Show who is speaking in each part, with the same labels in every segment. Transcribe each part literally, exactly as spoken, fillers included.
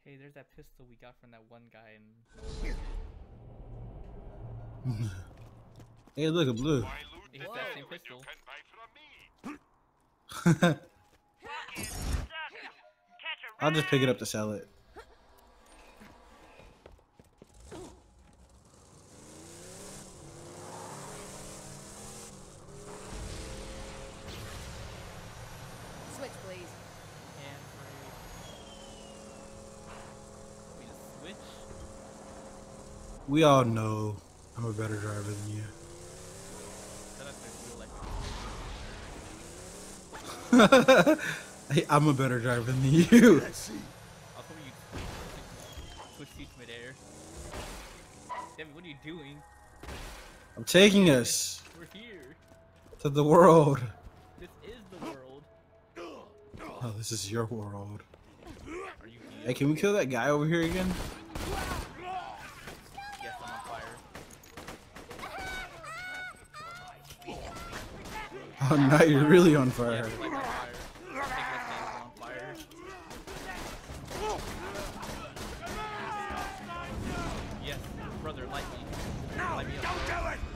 Speaker 1: Hey, there's that pistol we got from that one guy and.
Speaker 2: Hey, look, a blue.
Speaker 1: It's that same pistol.
Speaker 2: I'll just pick it up to sell it.
Speaker 3: Switch, please.
Speaker 1: And we just switch.
Speaker 2: We all know I'm a better driver than you. Hey, I'm a better driver than you.
Speaker 1: I was hoping you switch seats midair. Deme, what are you doing?
Speaker 2: I'm taking us
Speaker 1: We're here.
Speaker 2: to the world.
Speaker 1: This is the world.
Speaker 2: Oh, this is your world.
Speaker 1: Are you here?
Speaker 2: Hey, can we kill that guy over here again?
Speaker 1: Yes, I'm on fire.
Speaker 2: Oh, now you're really on fire.
Speaker 1: Yes, like on fire. I think this thing is on fire. Yes, brother, light me. Light me up.
Speaker 4: Don't do it!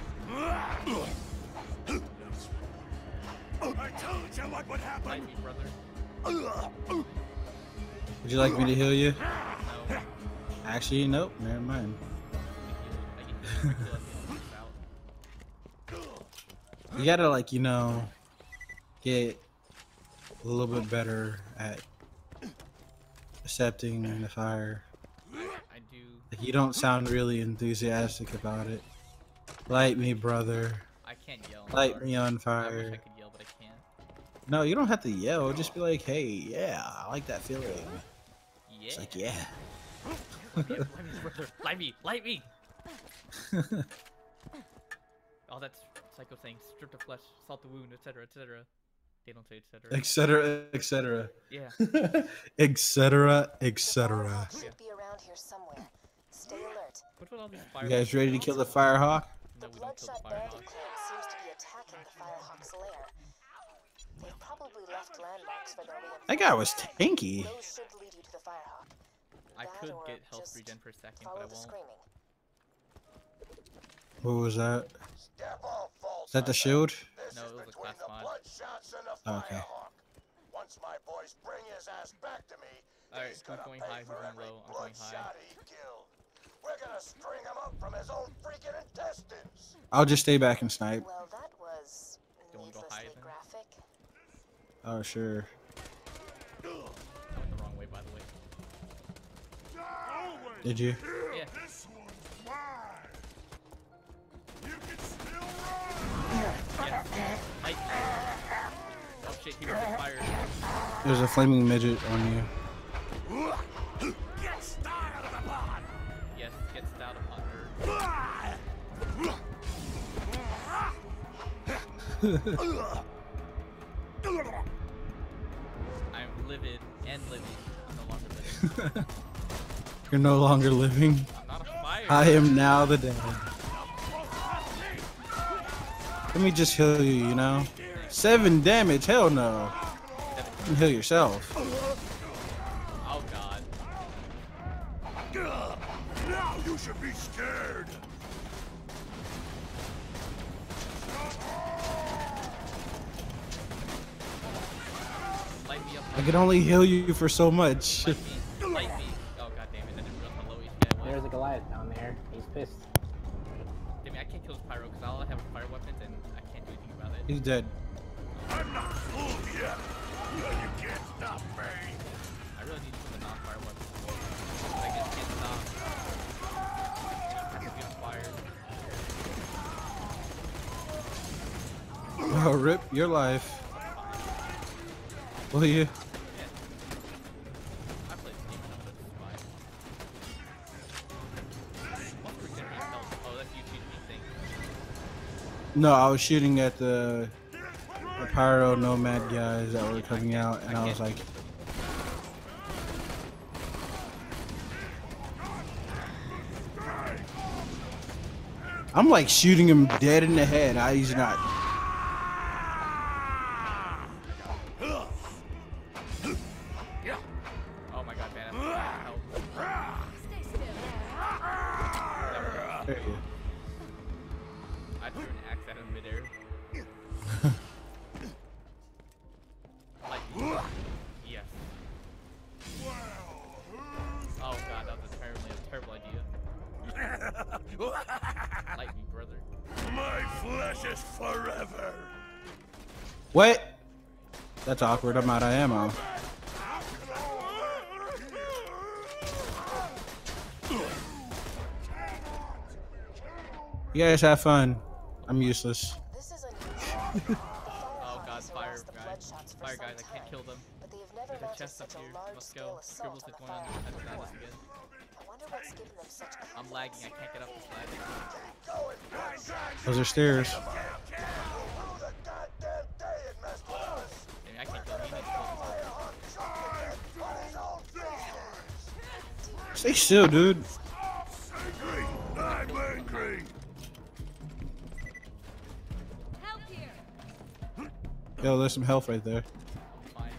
Speaker 4: I told you what would happen.
Speaker 1: Light me, brother.
Speaker 2: Would you like me to heal you?
Speaker 1: No.
Speaker 2: Actually, nope. Never mind.
Speaker 1: I can heal. I can heal.
Speaker 2: You gotta, like, you know, get a little bit better at accepting the fire.
Speaker 1: I do.
Speaker 2: Like, you don't sound really enthusiastic about it. Light me, brother.
Speaker 1: I can't yell. I'm
Speaker 2: Light
Speaker 1: sorry.
Speaker 2: me on
Speaker 1: I wish I
Speaker 2: fire.
Speaker 1: could yell, but I can't.
Speaker 2: No, you don't have to yell. Just be like, hey, yeah, I like that feeling.
Speaker 1: Yeah.
Speaker 2: It's like, yeah.
Speaker 1: Light me, up, light me, brother. Light me. Light me. Oh, that's Psycho saying strip the flesh, salt the wound, et cetera, et cetera. They don't say et cetera.
Speaker 2: Etc. Etc.
Speaker 1: Yeah.
Speaker 2: Etc. Etc.
Speaker 3: Should be around here somewhere. Stay alert.
Speaker 1: What's with all these fire?
Speaker 2: You guys ready to kill the firehawk?
Speaker 1: No,
Speaker 3: The
Speaker 1: we don't kill
Speaker 3: bloodshot
Speaker 1: the
Speaker 3: bandit
Speaker 1: firehawk.
Speaker 3: clan seems to be attacking the firehawk's lair. They've probably left landmarks for their reinforcements.
Speaker 2: That guy was tanky.
Speaker 3: Those should lead you to the firehawk.
Speaker 1: I
Speaker 3: That
Speaker 1: could
Speaker 3: or
Speaker 1: get health
Speaker 3: just
Speaker 1: regen for a second,
Speaker 3: follow
Speaker 1: but I
Speaker 3: the
Speaker 1: won't.
Speaker 3: screaming.
Speaker 2: What was that?
Speaker 4: Step off, false
Speaker 2: Is that the
Speaker 4: hunter.
Speaker 2: shield?
Speaker 4: This
Speaker 1: No,
Speaker 4: is
Speaker 1: it was a
Speaker 4: between
Speaker 1: class
Speaker 4: the
Speaker 1: mod.
Speaker 4: Bloodshots and the
Speaker 2: Oh, okay.
Speaker 4: Firehawk. Once my boys bring his ass back to me,
Speaker 1: Alright,
Speaker 4: he's
Speaker 1: who's
Speaker 4: gonna
Speaker 1: going
Speaker 4: pay
Speaker 1: high,
Speaker 4: for
Speaker 1: who's going
Speaker 4: every
Speaker 1: low? I'm going high.
Speaker 4: bloodshot he killed. We're gonna string him up from his own freaking intestines.
Speaker 2: I'll just stay back and snipe.
Speaker 3: Well, that was
Speaker 1: You wanna go high
Speaker 3: needlessly
Speaker 1: then?
Speaker 3: graphic.
Speaker 2: Oh, sure.
Speaker 1: I went the wrong way, by the way.
Speaker 2: Did you?
Speaker 1: Yeah.
Speaker 4: This one's mine. You can still
Speaker 1: Yes. Light me. Oh shit, he was fire.
Speaker 2: There's a flaming midget on you.
Speaker 4: run. Get started on the pod.
Speaker 1: Yes, get stout upon her. I'm livid and living. I'm no longer living.
Speaker 2: You're no longer living.
Speaker 1: I'm not a fire.
Speaker 2: I am now the dead. Let me just heal you, you know? Seven damage? Hell no. You can heal yourself.
Speaker 1: Oh god.
Speaker 4: Now you should be scared.
Speaker 1: Light me up.
Speaker 2: I can only heal you for so much.
Speaker 1: Light me. Light me. Oh god damn it. I didn't realize how low H P I was.
Speaker 5: There's a Goliath down there. He's pissed.
Speaker 1: Damn it, I can't kill this pyro because all I have are fire weapons and I can't do anything about it.
Speaker 2: He's dead.
Speaker 4: I'm not fooled yet. You can't stop me.
Speaker 1: I really need some non-fire weapons. I just can't stop. I have to be on fire.
Speaker 2: Oh, rip your life. Will you?
Speaker 1: Yeah. I played this game enough, that's fine. What's for getting health? Oh, that's you shooting me thing.
Speaker 2: No, I was shooting at the, the pyro nomad guys that were coming out, and I was like, I'm like shooting him dead in the head. I he's not.
Speaker 1: Oh my god, man.
Speaker 2: There you go.
Speaker 1: I threw an axe at him midair. Lightning. Yes. Oh god, that was apparently a terrible idea. Lightning, brother.
Speaker 4: My flesh is forever.
Speaker 2: What? That's awkward. I'm out of ammo. You guys have fun. I'm useless.
Speaker 3: This is unusual.
Speaker 1: Oh god, fire guys. Fire guys, I can't kill them.
Speaker 3: But they have never
Speaker 1: There's a
Speaker 3: mounted
Speaker 1: chest up
Speaker 3: such a
Speaker 1: here.
Speaker 3: large
Speaker 1: Let's
Speaker 3: scale
Speaker 1: go.
Speaker 3: assault
Speaker 1: Scribbles
Speaker 3: on
Speaker 1: is
Speaker 3: the
Speaker 1: going on
Speaker 3: fire
Speaker 1: the antagonist again.
Speaker 3: I wonder what's given them such
Speaker 1: I'm lagging, I can't get up this ladder.
Speaker 2: Those are stairs.
Speaker 4: Who the goddamn day it messed with us?
Speaker 1: Maybe I can't kill him. He needs to kill himself.
Speaker 4: On his own fingers.
Speaker 2: Stay still, dude.
Speaker 4: Angry. I'm angry.
Speaker 6: Help here.
Speaker 2: Yo, there's some health right there.
Speaker 1: Fine.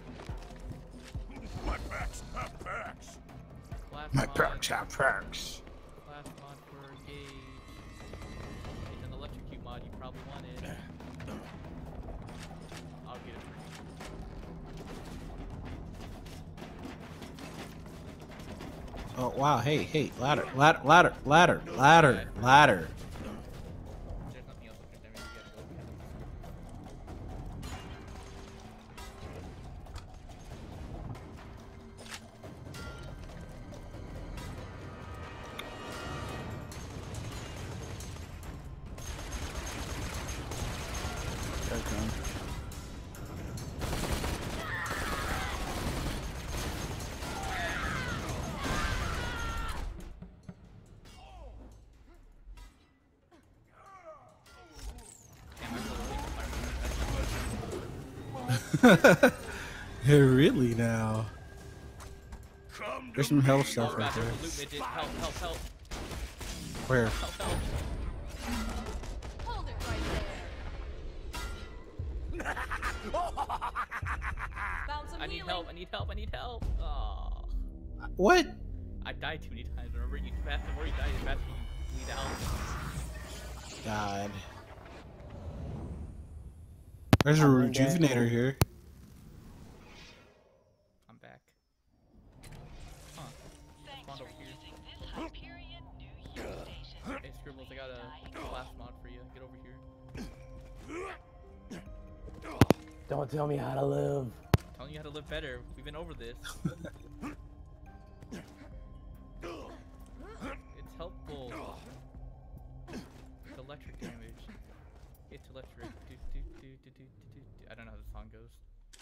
Speaker 4: My backs, not backs.
Speaker 1: Class
Speaker 2: My
Speaker 1: mod.
Speaker 2: perks have perks.
Speaker 1: Class mod for gauge. It's an electrocute mod you probably wanted. I'll get it for you.
Speaker 2: Oh wow! Hey, hey, ladder, ladder, ladder, ladder, ladder, ladder.
Speaker 1: There's nothing else up there, Deme. You gotta go.
Speaker 2: Okay. Really now? There's some health stuff
Speaker 1: Oh
Speaker 2: right
Speaker 1: god,
Speaker 2: there.
Speaker 1: there's a loot midget. Help, help, help.
Speaker 2: Where?
Speaker 1: Help, help.
Speaker 6: Hold it right there. Found some
Speaker 1: I need
Speaker 6: healing.
Speaker 1: help, I need help, I need help. Oh.
Speaker 2: What?
Speaker 1: I died too many times. Remember, you fast the more you die, the faster you bleed out.
Speaker 2: God. There's a
Speaker 5: I'm dead.
Speaker 2: rejuvenator here.
Speaker 1: I'm back. Huh. Spawned over here.
Speaker 6: Hyperion New Year Station.
Speaker 1: Hey, Scribbles, I got a class mod for you. Get over here.
Speaker 5: Don't tell me how to live.
Speaker 1: Telling you how to live better. We've been over this. It's helpful. It's electric damage. It's electric. Do, do, do, do, do, do, do. I don't know how the song goes.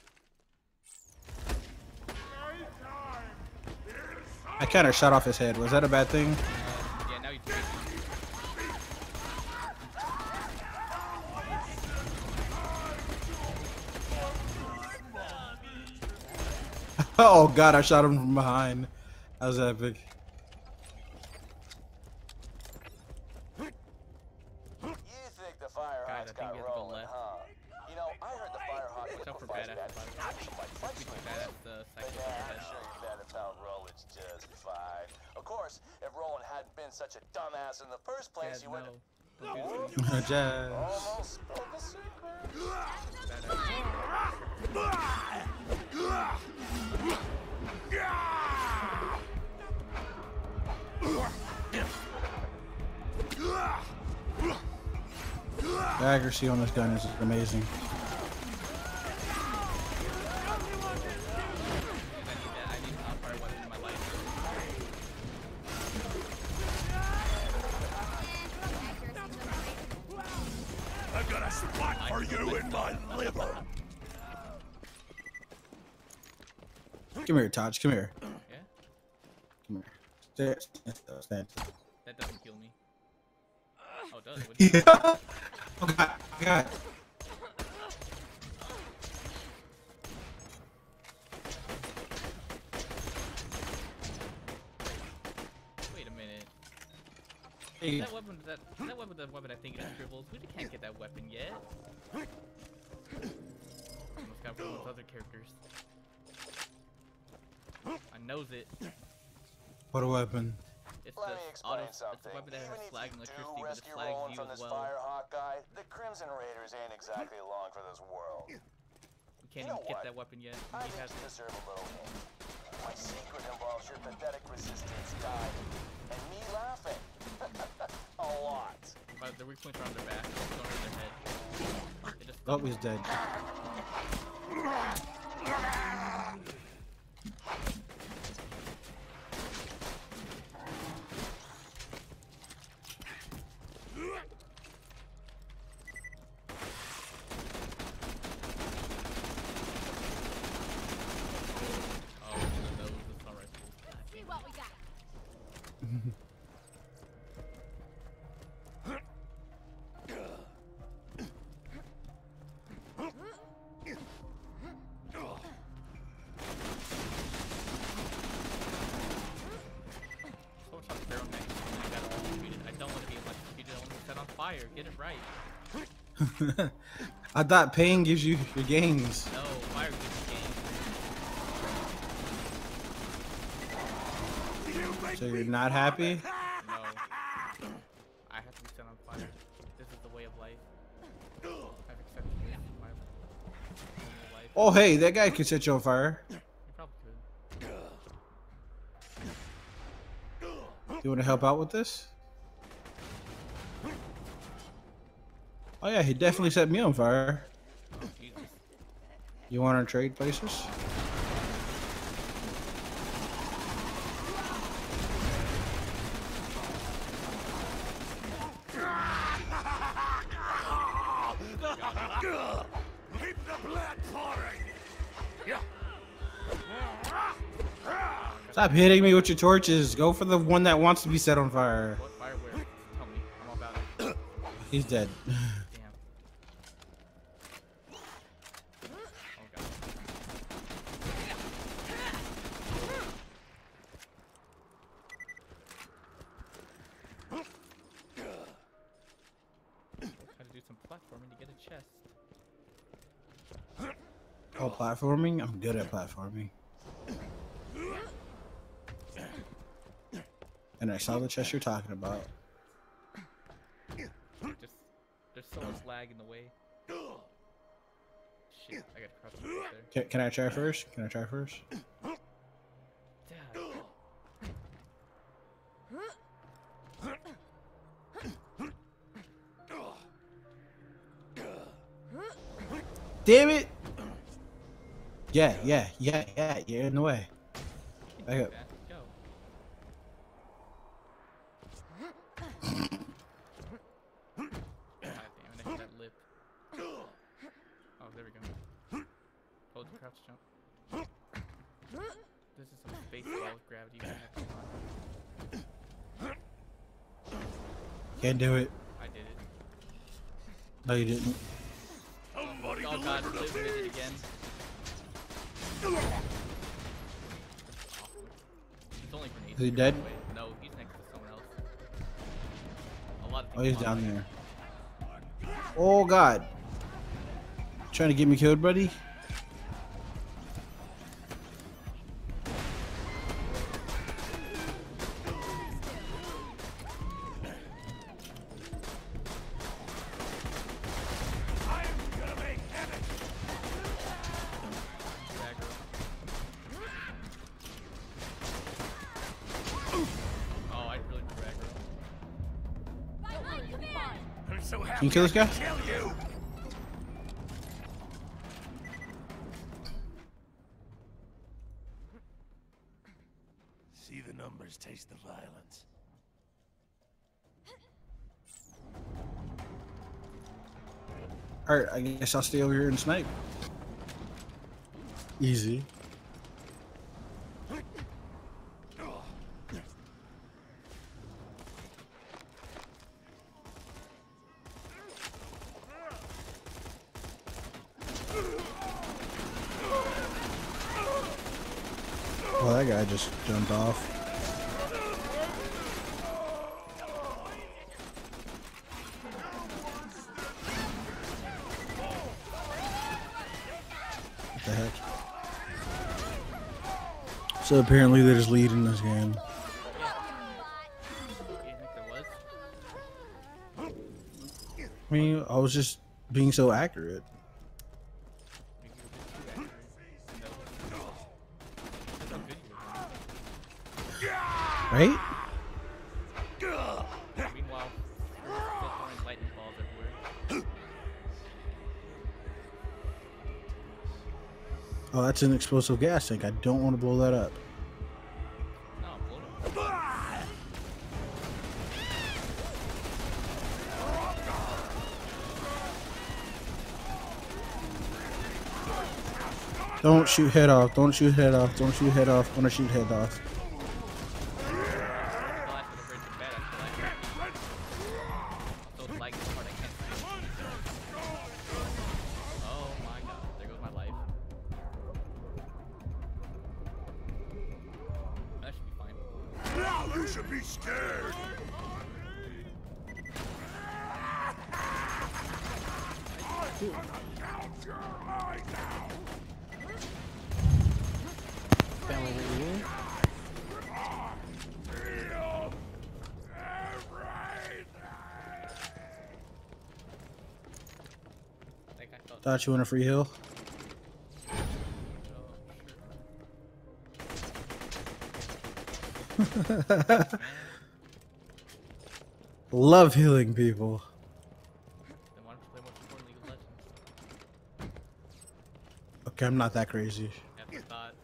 Speaker 2: I kind of shot off his head. Was that a bad thing?
Speaker 1: Um, yeah, now he's crazy.
Speaker 2: Oh god, I shot him from behind. That was epic.
Speaker 4: You think the fire
Speaker 1: Guys, I
Speaker 4: hawks
Speaker 1: think
Speaker 4: got
Speaker 1: we have to go
Speaker 4: rolling,
Speaker 1: left.
Speaker 4: huh? You know, I heard the fire hawk was
Speaker 1: Except for
Speaker 4: fighting
Speaker 1: badass
Speaker 4: that
Speaker 1: fighter.
Speaker 4: some like fight
Speaker 1: We
Speaker 4: swingers.
Speaker 1: badass the
Speaker 4: But
Speaker 1: second
Speaker 4: yeah, I'm
Speaker 1: head.
Speaker 4: sure your dad and found Rollins just fine. Of course, if Roland hadn't been such a dumbass in the first place,
Speaker 1: Dad,
Speaker 4: you would
Speaker 1: no.
Speaker 4: have
Speaker 1: Don't do this.
Speaker 2: Jazz.
Speaker 4: almost spilled the secret.
Speaker 2: The accuracy on this gun is amazing.
Speaker 1: I need that. I need a fire weapon in my life.
Speaker 4: I've got a spot for you in my liver.
Speaker 2: Come here, Tach. Come here.
Speaker 1: Yeah?
Speaker 2: Come here. Stand. Stand. Stand.
Speaker 1: That doesn't kill me. Oh, it does. What
Speaker 2: Yeah. Oh god. God.
Speaker 1: Wait a minute.
Speaker 2: Hey.
Speaker 1: That weapon, that, that weapon, that weapon I think is Scribbles. We can't get that weapon yet. Almost got one of those other characters. I knows it.
Speaker 2: What a weapon.
Speaker 1: It's
Speaker 4: Let
Speaker 1: the
Speaker 4: me
Speaker 1: auto.
Speaker 4: explain
Speaker 1: It's
Speaker 4: something.
Speaker 1: a weapon that
Speaker 4: Even
Speaker 1: has
Speaker 4: if
Speaker 1: slag
Speaker 4: you
Speaker 1: and
Speaker 4: do
Speaker 1: electricity, but it
Speaker 4: rescue
Speaker 1: flags
Speaker 4: Roland
Speaker 1: you
Speaker 4: from
Speaker 1: as
Speaker 4: this
Speaker 1: well.
Speaker 4: Firehawk guy, the Crimson Raiders ain't exactly along for this world.
Speaker 1: We can't
Speaker 4: You know
Speaker 1: even get
Speaker 4: what?
Speaker 1: that weapon yet.
Speaker 4: I
Speaker 1: He
Speaker 4: think
Speaker 1: has
Speaker 4: you
Speaker 1: it.
Speaker 4: deserve a little hint. My secret involves your pathetic resistance dying, and me laughing. A lot.
Speaker 1: But the weak points are on their back. It's on their head. It just
Speaker 2: Oh, he's dead.
Speaker 1: Oh, no, that's not right.
Speaker 6: See what we got.
Speaker 1: So much on Pharaoh next. I got electrocuted. I don't want to be electrocuted. I want to be set on fire. Get it right.
Speaker 2: I thought pain gives you your gains.
Speaker 1: No, fire gives you games.
Speaker 2: So you're not happy?
Speaker 1: No. I have to be set on fire. This is the way of life. I've accepted this as my normal life.
Speaker 2: Oh, hey, that guy could set you on fire.
Speaker 1: You probably could.
Speaker 2: You want to help out with this? Oh yeah, he definitely set me on fire.
Speaker 1: Oh, Jesus.
Speaker 2: You want to trade places?
Speaker 4: Keep the blood pouring.
Speaker 2: Stop hitting me with your torches. Go for the one that wants to be set on fire.
Speaker 1: What fire where? Tell me. I'm all about it.
Speaker 2: He's dead.
Speaker 1: Damn. Oh, God. Try to do some platforming to get a chest.
Speaker 2: Oh, platforming? I'm good at platforming. And I saw the chest you're talking about.
Speaker 1: Just, there's so much lag in the way. Shit, I gotta cross over there.
Speaker 2: Can, can I try first? Can I try first?
Speaker 1: Dad.
Speaker 2: Damn it! Yeah, yeah, yeah, yeah. You're in the way. Back up.
Speaker 1: Let's go. God damn it, I hit that lip. Oh, there we go. Hold the crouch jump. This is some space ball gravity. You have to lie.
Speaker 2: Can't do it.
Speaker 1: I did it.
Speaker 2: No, you didn't.
Speaker 1: Oh God, Liv did it again. He's only grenades.
Speaker 2: Is he dead?
Speaker 1: Wait, no, he's next to someone else. A lot of
Speaker 2: Oh, he's
Speaker 1: people
Speaker 2: down
Speaker 1: online.
Speaker 2: there. Oh God. Trying to get me killed, buddy?
Speaker 1: Oh, I really put aggro.
Speaker 4: I'm so happy.
Speaker 2: Can you kill this guy?
Speaker 4: Kill you. See the numbers, taste the violence.
Speaker 2: Alright, I guess I'll stay over here and snipe. Easy. Well, that guy just jumped off. What the heck? So apparently they're just leading this game. I mean, I was just being so accurate.
Speaker 1: Maybe you're a bit too accurate. No. That's how good you were.
Speaker 2: Right?
Speaker 1: Meanwhile, we're still throwing lightning balls everywhere.
Speaker 2: Oh, that's an explosive gas tank. I don't want to blow that up.
Speaker 1: No, blow it up.
Speaker 2: Don't shoot head off. Don't shoot head off. Don't shoot head off. Want to shoot head off.
Speaker 1: Oh my god, there goes my life. That should be fine.
Speaker 4: Now you should be scared.
Speaker 5: Family reunion.
Speaker 1: I think I felt
Speaker 2: Thought you want a free heal? Love healing people.
Speaker 1: Then why don't you play more support League of Legends?
Speaker 2: Okay, I'm not that crazy.
Speaker 1: That's the thought.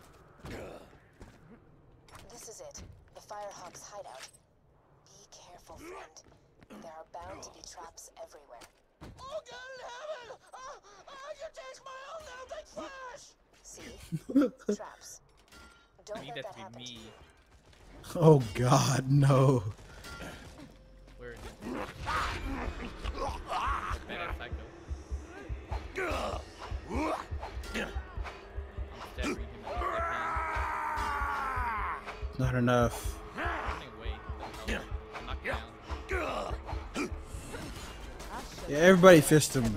Speaker 3: This is it. The Firehawk's hideout. Be careful, friend. There are bound to be traps everywhere.
Speaker 4: Oh, God in heaven! Oh, oh, you changed my own now, big flash!
Speaker 3: See? Traps.
Speaker 1: I
Speaker 3: Don't
Speaker 1: need
Speaker 3: let
Speaker 1: that
Speaker 3: that
Speaker 1: to
Speaker 3: happen
Speaker 1: be
Speaker 3: to
Speaker 1: me.
Speaker 3: you.
Speaker 2: Oh God, no.
Speaker 1: Where is it? Badass psycho. I'm staggering him as best I can.
Speaker 2: Not enough.
Speaker 1: Running away. What the hell? I'm knocked down.
Speaker 2: Yeah, everybody fist him.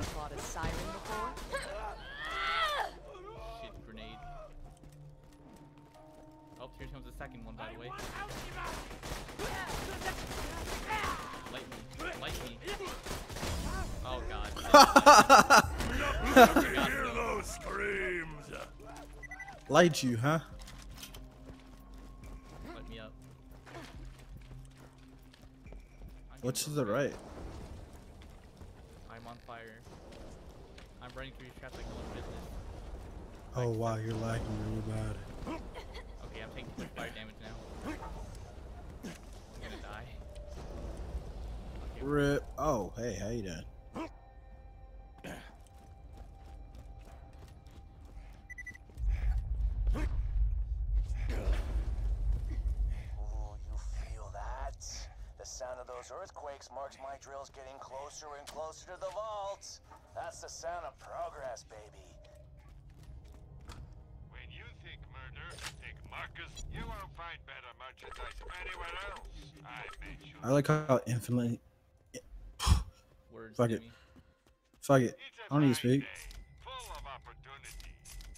Speaker 1: Shit, grenade. Oh, here comes the second one, by the way. Light me. Light me. Oh god.
Speaker 4: Hear those screams!
Speaker 2: Light you, huh?
Speaker 1: Let me up. I'm
Speaker 2: What's to
Speaker 1: getting
Speaker 2: the right?
Speaker 1: I'm on fire. I'm running through these traps like no one's business.
Speaker 2: Oh wow, you're lagging really bad.
Speaker 1: Okay, I'm taking too much fire damage now. I'm gonna die. Okay,
Speaker 2: Rip. Oh, hey, how you doing?
Speaker 4: Oh, you feel that? The sound of those earthquakes marks my drills getting closer and closer to the vaults. That's the sound of progress, baby.
Speaker 7: When you think murder, think Marcus. You won't find better merchandise anywhere else. I made sure.
Speaker 2: I like how infinitely.
Speaker 1: words
Speaker 2: Fuck
Speaker 1: to
Speaker 2: it.
Speaker 1: me.
Speaker 2: Fuck it.
Speaker 7: It's
Speaker 2: I don't need to
Speaker 7: fine
Speaker 2: speak.
Speaker 7: day, full of opportunity.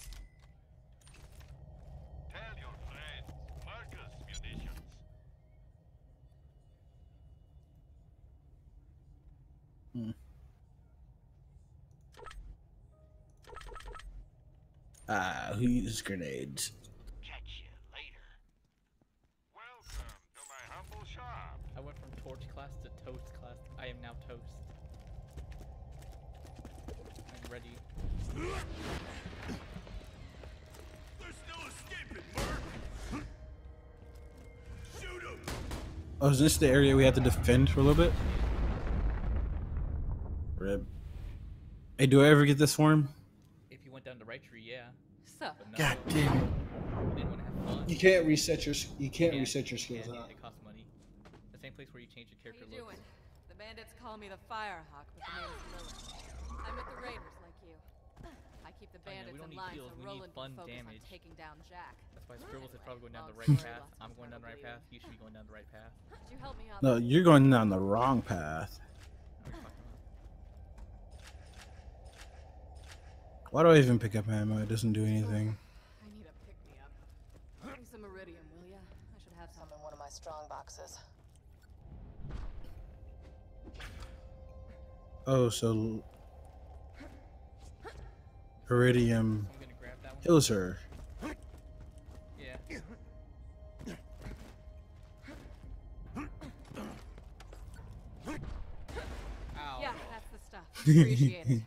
Speaker 7: Tell your friends, Marcus munitions.
Speaker 2: Hmm. Ah, who uses grenades?
Speaker 7: Catch you later. Welcome to my humble shop.
Speaker 1: I went from torch class to toast class. I am now toast. I'm ready.
Speaker 4: They're still escaping, Merc! Shoot him!
Speaker 2: Oh, is this the area we have to defend for a little bit? Rip. Hey, do I ever get this form?
Speaker 1: If you went down the right tree, yeah.
Speaker 6: Sup?
Speaker 1: But no.
Speaker 2: God damn it.
Speaker 1: You didn't want to have fun.
Speaker 2: You can't reset your you can't
Speaker 1: Yeah,
Speaker 2: reset your
Speaker 1: yeah,
Speaker 2: skills.
Speaker 1: yeah,
Speaker 2: huh?
Speaker 1: it costs money. The same place where you change your
Speaker 6: What
Speaker 1: character
Speaker 6: are you
Speaker 1: looks.
Speaker 6: doing? The bandits call me the Firehawk, but the name's Lilith. I'm with the Raiders like you. I keep the
Speaker 1: Oh, yeah, we
Speaker 6: bandits
Speaker 1: don't
Speaker 6: in
Speaker 1: need
Speaker 6: line
Speaker 1: heals,
Speaker 6: so
Speaker 1: we need
Speaker 6: Roland
Speaker 1: fun
Speaker 6: can focus
Speaker 1: damage.
Speaker 6: on taking down Jack.
Speaker 1: That's why Scribbles is probably going down the
Speaker 6: Long
Speaker 1: right
Speaker 6: story,
Speaker 1: path.
Speaker 6: lots of
Speaker 1: I'm going down the right
Speaker 6: clever
Speaker 1: path. You should be going down the right path.
Speaker 6: Could you help me out?
Speaker 2: No, you're going down the wrong path.
Speaker 1: What are you talking about?
Speaker 2: Why do I even pick up ammo? It doesn't do anything.
Speaker 6: I need a pick-me-up. Bring some iridium, will ya? I should have some.
Speaker 3: Some in one of my strong boxes.
Speaker 2: Oh, so Iridium
Speaker 1: I'm gonna grab that one.
Speaker 2: kills her.
Speaker 1: Yeah. Ow.
Speaker 6: Yeah, that's the stuff. Appreciate it.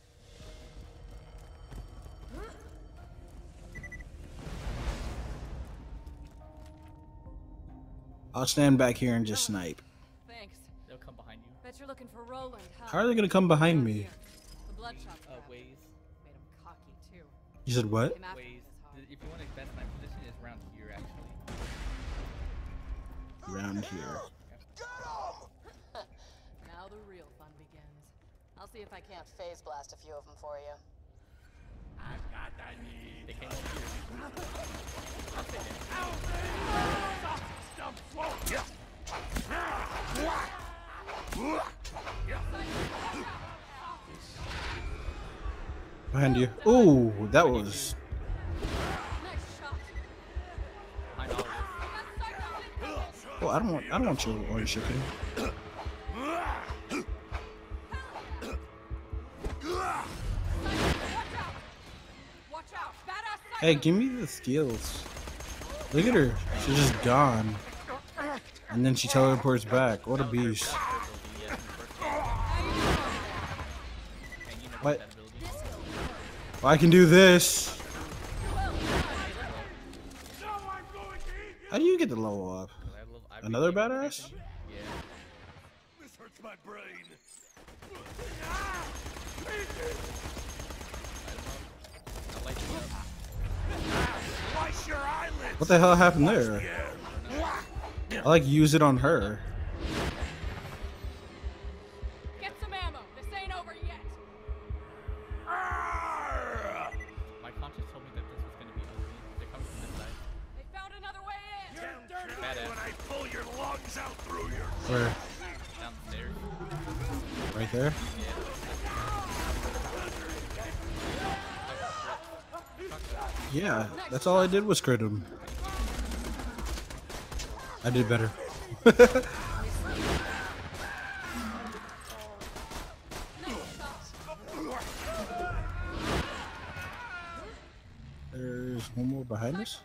Speaker 2: I'll stand back here and just snipe.
Speaker 6: Thanks.
Speaker 1: They'll come behind you.
Speaker 6: Bet you're looking for Roland, huh?
Speaker 2: How are they gonna come behind me?
Speaker 6: The bloodshot
Speaker 1: Uh,
Speaker 6: crap.
Speaker 1: ways.
Speaker 6: Made him cocky too.
Speaker 2: You said what?
Speaker 6: Came after me
Speaker 1: Ways.
Speaker 6: this hard.
Speaker 1: If you want a best sniper position, it's around here actually.
Speaker 2: Around here.
Speaker 6: Now the real fun begins.
Speaker 3: I'll see if I can't phase blast a few of them for you.
Speaker 1: They came over here. I'll take it.
Speaker 2: Behind you. Ooh, that was.
Speaker 6: Nice shot.
Speaker 1: Behind all of
Speaker 2: Oh, I don't want. I don't want your orange chicken.
Speaker 6: Watch out. Badass
Speaker 2: Hey, give me the skills. Look at her. She's just gone. And then she teleports back. What a beast. What? Well, I can do this. How do you get the level up? Another badass?
Speaker 1: Yeah.
Speaker 7: This hurts my brain.
Speaker 1: I'll light you up.
Speaker 7: Slice your eyelids.
Speaker 2: What the hell happened there? I like use it on her.
Speaker 6: Get some ammo. This ain't over yet.
Speaker 1: My conscience told me that this was gonna be easy. They're coming from this side.
Speaker 6: They found another way in.
Speaker 7: Down dirty
Speaker 1: Badass.
Speaker 7: when I pull your lungs out through your.
Speaker 2: Where?
Speaker 1: Downstairs.
Speaker 2: Right there? Yeah, that's all I did was crit him. I did better. There's one more behind us.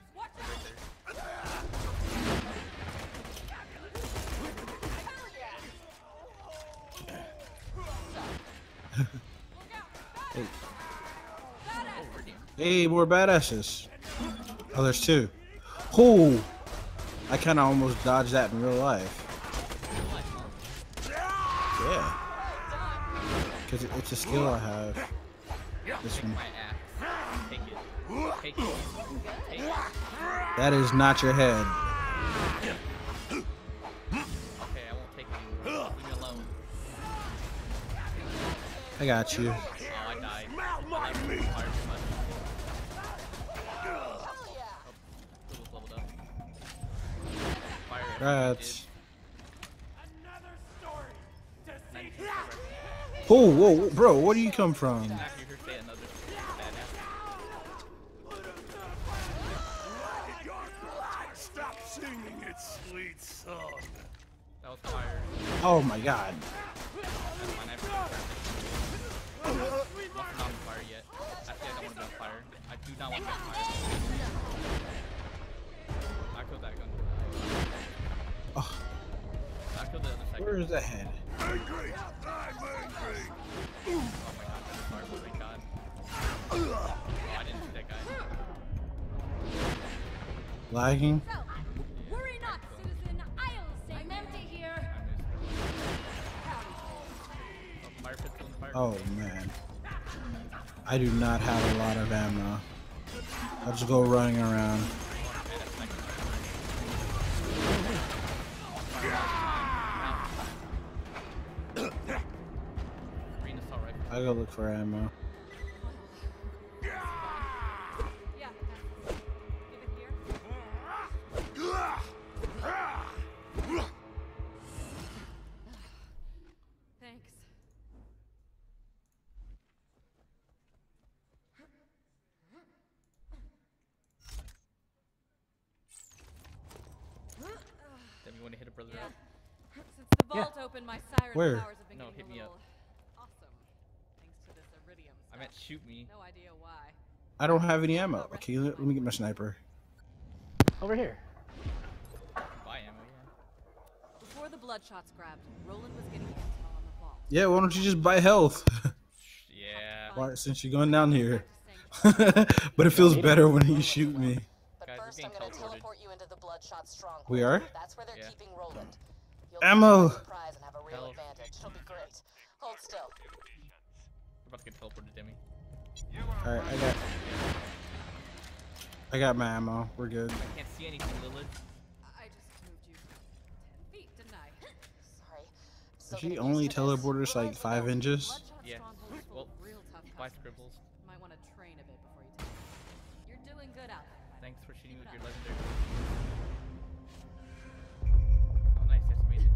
Speaker 2: Hey. Hey, more badasses. Oh, there's two. Oh, I kind of almost dodged that in real life. Yeah. Because it, it's a skill I have. This one.
Speaker 1: My axe. Take it. Take it. Take it.
Speaker 2: That is not your head.
Speaker 1: Okay, I won't take it anymore. Leave me alone.
Speaker 2: I got you.
Speaker 1: Oh, I died. I left the fire too much. Oh, it was leveled up. Fire.
Speaker 2: Rats.
Speaker 7: Another story to see.
Speaker 2: Oh, whoa, whoa, bro, where do you come from?
Speaker 1: After you heard say another badass.
Speaker 7: Stop singing its sweet song.
Speaker 1: That was fire.
Speaker 2: Oh my god.
Speaker 1: That's fine. I have to I'm not on fire yet. Actually, I don't want to be on fire. I do not want to be on fire. I killed that gun.
Speaker 2: Oh,
Speaker 1: I killed the other side.
Speaker 2: where is the head?
Speaker 7: Angry! I'm angry!
Speaker 1: Oh my god, that's fire. Oh my god. Oh, I didn't see that guy.
Speaker 2: Lagging?
Speaker 6: Worry not, citizen. I'll say I'm empty here.
Speaker 1: Oh, fire pistol and fire.
Speaker 2: Oh man. I do not have a lot of ammo. I'll just go running around.
Speaker 1: Green assault rifle.
Speaker 2: I'll go look for ammo.
Speaker 6: Yeah. Give it here. Thanks.
Speaker 1: Then you want to hit a brother
Speaker 6: Yeah.
Speaker 1: up?
Speaker 6: Since the vault opened, my siren
Speaker 2: Where?
Speaker 6: powers have been
Speaker 1: No,
Speaker 6: getting
Speaker 1: hit
Speaker 6: a
Speaker 1: me up.
Speaker 6: little. Awesome.
Speaker 1: I meant shoot me.
Speaker 6: No idea why.
Speaker 2: I don't have any ammo. Okay, let, let me get my sniper.
Speaker 5: Over here.
Speaker 1: Buy ammo, yeah.
Speaker 6: Before the bloodshots grabbed, Roland was getting intel on the vault.
Speaker 2: Yeah, why don't you just buy health?
Speaker 1: Yeah.
Speaker 2: Why, since you're going down here. But it feels better when you shoot me.
Speaker 3: But
Speaker 1: Guys, we're
Speaker 3: first,
Speaker 1: being
Speaker 3: I'm gonna
Speaker 1: teleported.
Speaker 3: teleport you into the Bloodshot stronghold.
Speaker 2: We are?
Speaker 3: That's where they're
Speaker 1: Yeah.
Speaker 3: keeping Roland. You'll
Speaker 2: Ammo.
Speaker 3: get the prize and have a real
Speaker 1: Health.
Speaker 3: advantage. It'll be great. Hold still.
Speaker 1: We're about to get teleported to Deme.
Speaker 7: You are
Speaker 2: Alright, I got I got my ammo. We're good.
Speaker 1: I can't see anything, Lilith.
Speaker 6: I just moved you ten feet, didn't I?
Speaker 3: Sorry.
Speaker 2: Did she only teleport us like five inches?
Speaker 6: Bloodshot
Speaker 1: Yeah.
Speaker 6: stronghold is full
Speaker 1: Well,
Speaker 6: of real tough
Speaker 1: buy
Speaker 6: customers.
Speaker 1: Scribbles.
Speaker 6: Might want to train a bit before you take it. You're doing good out there. my
Speaker 1: Thanks for
Speaker 6: friend.
Speaker 1: shooting
Speaker 6: Keep
Speaker 1: with
Speaker 6: it
Speaker 1: your
Speaker 6: up.
Speaker 1: legendary. Oh, nice. That's amazing.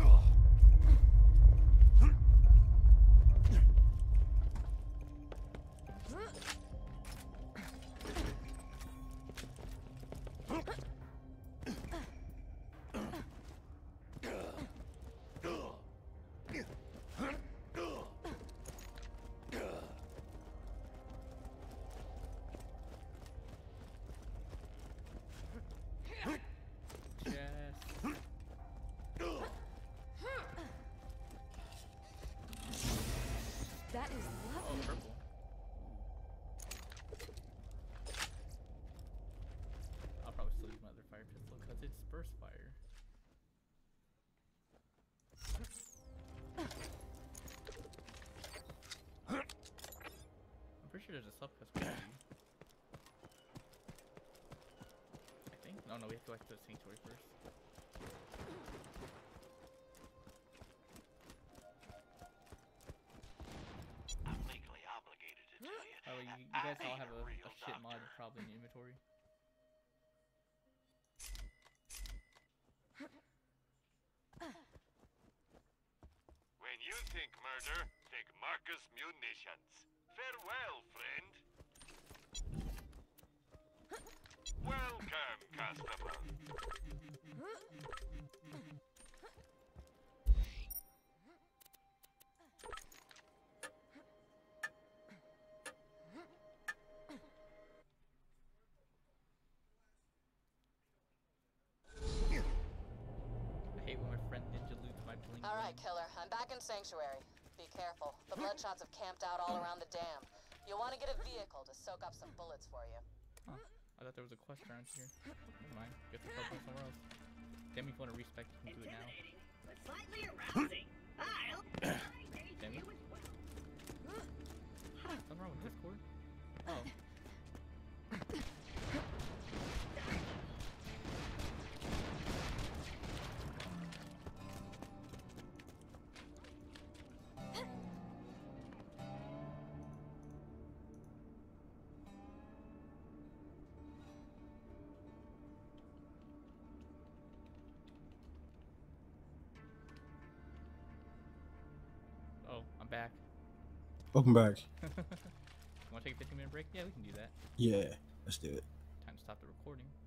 Speaker 1: Yes.
Speaker 6: That is
Speaker 1: Oh,
Speaker 6: lovely.
Speaker 1: purple. I'll probably still use my other fire pistol because it's burst fire. I'm pretty sure there's a subquest we can do. I think. No, no, we have to go back to the sanctuary first.
Speaker 7: I'm legally obligated to tell you.
Speaker 1: Oh, you, you
Speaker 7: I
Speaker 1: guys all
Speaker 7: ain't
Speaker 1: have
Speaker 7: a
Speaker 1: a,
Speaker 7: real
Speaker 1: a shit mod
Speaker 7: doctor.
Speaker 1: probably in your inventory.
Speaker 7: When you think murder, think Marcus Munitions. Farewell, friend. Welcome, customer.
Speaker 1: I hate when my friend ninja loots my bling.
Speaker 3: All right,
Speaker 1: bling.
Speaker 3: killer. I'm back in Sanctuary. Be careful. The Bloodshots have camped out all around the dam. You'll want to get a vehicle to soak up some bullets for you.
Speaker 1: Huh. I thought there was a quest around here. Never mind. Get the teleport somewhere else. Damn, if you want to respec, you can do it now.
Speaker 8: Slightly arousing. I'll
Speaker 1: Damn it. Something wrong with Discord? Oh. Oh, I'm back.
Speaker 2: Welcome back.
Speaker 1: Want to take a fifteen minute break? Yeah, we can do that.
Speaker 2: Yeah, let's do it.
Speaker 1: Time to stop the recording.